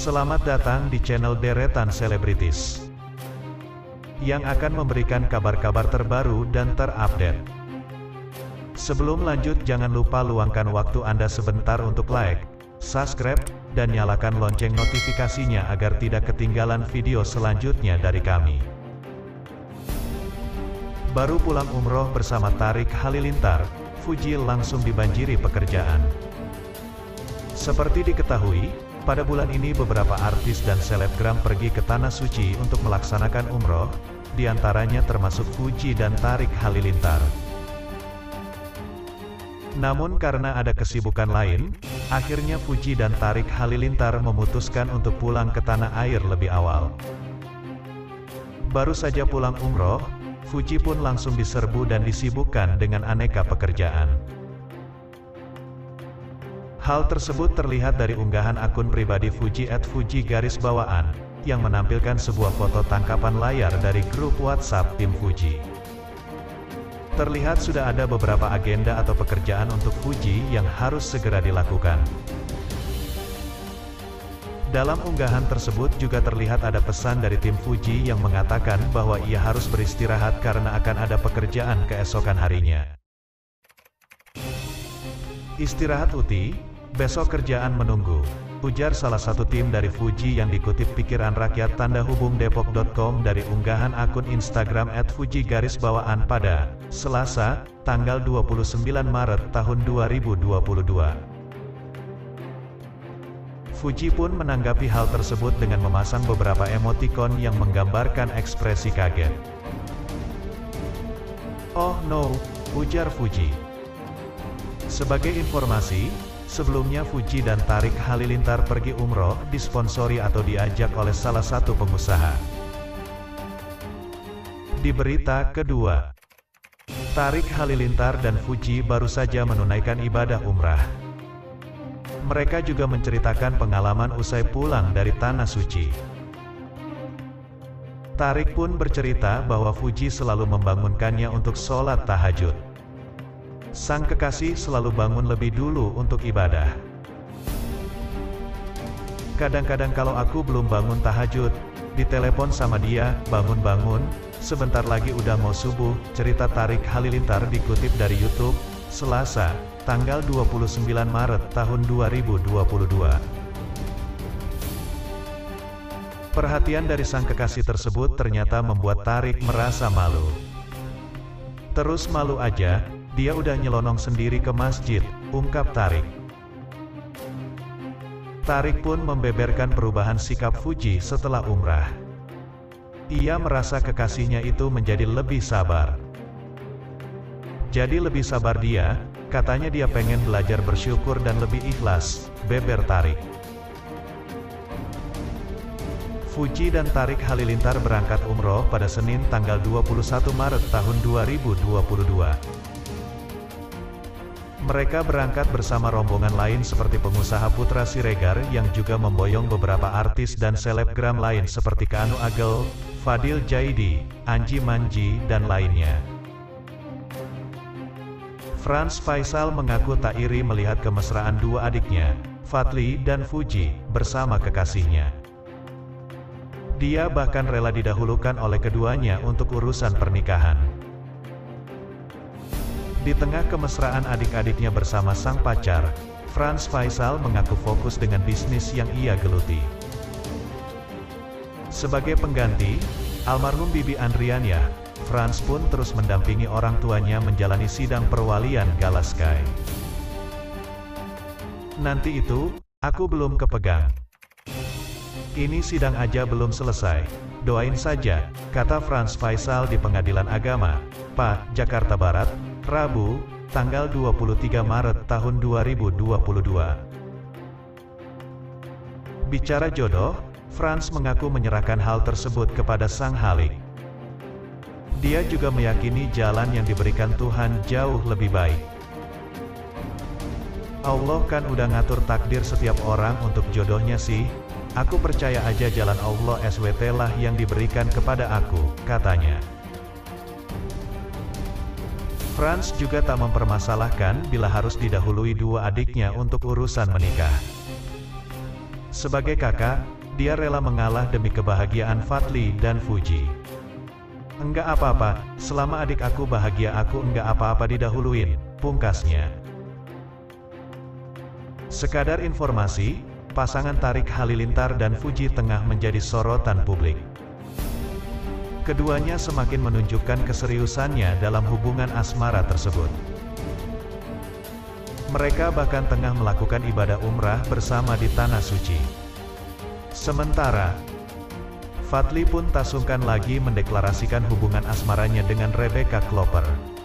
Selamat datang di channel Deretan Selebritis yang akan memberikan kabar-kabar terbaru dan terupdate. Sebelum lanjut, jangan lupa luangkan waktu Anda sebentar untuk like, subscribe, dan nyalakan lonceng notifikasinya agar tidak ketinggalan video selanjutnya dari kami. Baru pulang umroh bersama Tarik Halilintar, Fuji langsung dibanjiri pekerjaan. Seperti diketahui, pada bulan ini beberapa artis dan selebgram pergi ke Tanah Suci untuk melaksanakan umroh, diantaranya termasuk Fuji dan Tarik Halilintar. Namun karena ada kesibukan lain, akhirnya Fuji dan Tarik Halilintar memutuskan untuk pulang ke tanah air lebih awal. Baru saja pulang umroh, Fuji pun langsung diserbu dan disibukkan dengan aneka pekerjaan. Hal tersebut terlihat dari unggahan akun pribadi Fuji @Fuji_, yang menampilkan sebuah foto tangkapan layar dari grup WhatsApp tim Fuji. Terlihat sudah ada beberapa agenda atau pekerjaan untuk Fuji yang harus segera dilakukan. Dalam unggahan tersebut juga terlihat ada pesan dari tim Fuji yang mengatakan bahwa ia harus beristirahat karena akan ada pekerjaan keesokan harinya. Istirahat Uti, besok kerjaan menunggu, ujar salah satu tim dari Fuji yang dikutip pikiran rakyat _depok.com dari unggahan akun Instagram @Fuji_, pada Selasa, tanggal 29 Maret tahun 2022. Fuji pun menanggapi hal tersebut dengan memasang beberapa emotikon yang menggambarkan ekspresi kaget. "Oh no," ujar Fuji. Sebagai informasi, sebelumnya Fuji dan Tarik Halilintar pergi umroh disponsori atau diajak oleh salah satu pengusaha. Di berita kedua, Tarik Halilintar dan Fuji baru saja menunaikan ibadah umrah. Mereka juga menceritakan pengalaman usai pulang dari Tanah Suci. Tarik pun bercerita bahwa Fuji selalu membangunkannya untuk sholat tahajud. Sang kekasih selalu bangun lebih dulu untuk ibadah. "Kadang-kadang kalau aku belum bangun tahajud, ditelepon sama dia, bangun-bangun, sebentar lagi udah mau subuh," cerita Tarik Halilintar dikutip dari YouTube, Selasa, tanggal 29 Maret tahun 2022. Perhatian dari sang kekasih tersebut ternyata membuat Tarik merasa malu. "Terus malu aja, dia udah nyelonong sendiri ke masjid," ungkap Tarik. Tarik pun membeberkan perubahan sikap Fuji setelah umrah. Ia merasa kekasihnya itu menjadi lebih sabar. "Jadi lebih sabar dia, katanya dia pengen belajar bersyukur dan lebih ikhlas," beber Tarik. Fuji dan Tarik Halilintar berangkat umroh pada Senin tanggal 21 Maret tahun 2022. Mereka berangkat bersama rombongan lain seperti pengusaha Putra Siregar yang juga memboyong beberapa artis dan selebgram lain seperti Kaanu Agel, Fadil Jaidi, Anji Manji, dan lainnya. Frans Faisal mengaku tak iri melihat kemesraan dua adiknya, Fadli dan Fuji, bersama kekasihnya. Dia bahkan rela didahulukan oleh keduanya untuk urusan pernikahan. Di tengah kemesraan adik-adiknya bersama sang pacar, Frans Faisal mengaku fokus dengan bisnis yang ia geluti. Sebagai pengganti, almarhum Bibi Andriania, Frans pun terus mendampingi orang tuanya menjalani sidang perwalian Galaskai. "Nanti itu, aku belum kepegang. Ini sidang aja belum selesai. Doain saja," kata Frans Faisal di Pengadilan Agama, PA, Jakarta Barat, Rabu, tanggal 23 Maret tahun 2022. Bicara jodoh, Frans mengaku menyerahkan hal tersebut kepada Sang Halik. Dia juga meyakini jalan yang diberikan Tuhan jauh lebih baik. "Allah kan udah ngatur takdir setiap orang untuk jodohnya sih. Aku percaya aja jalan Allah SWT lah yang diberikan kepada aku," katanya. Frans juga tak mempermasalahkan bila harus didahului dua adiknya untuk urusan menikah. Sebagai kakak, dia rela mengalah demi kebahagiaan Fadly dan Fuji. Enggak apa-apa, selama adik aku bahagia aku enggak apa-apa didahuluin, pungkasnya. Sekadar informasi, pasangan Tarik Halilintar dan Fuji tengah menjadi sorotan publik. Keduanya semakin menunjukkan keseriusannya dalam hubungan asmara tersebut. Mereka bahkan tengah melakukan ibadah umrah bersama di Tanah Suci. Sementara, Fadly pun tak sungkan lagi mendeklarasikan hubungan asmaranya dengan Rebecca Klopper.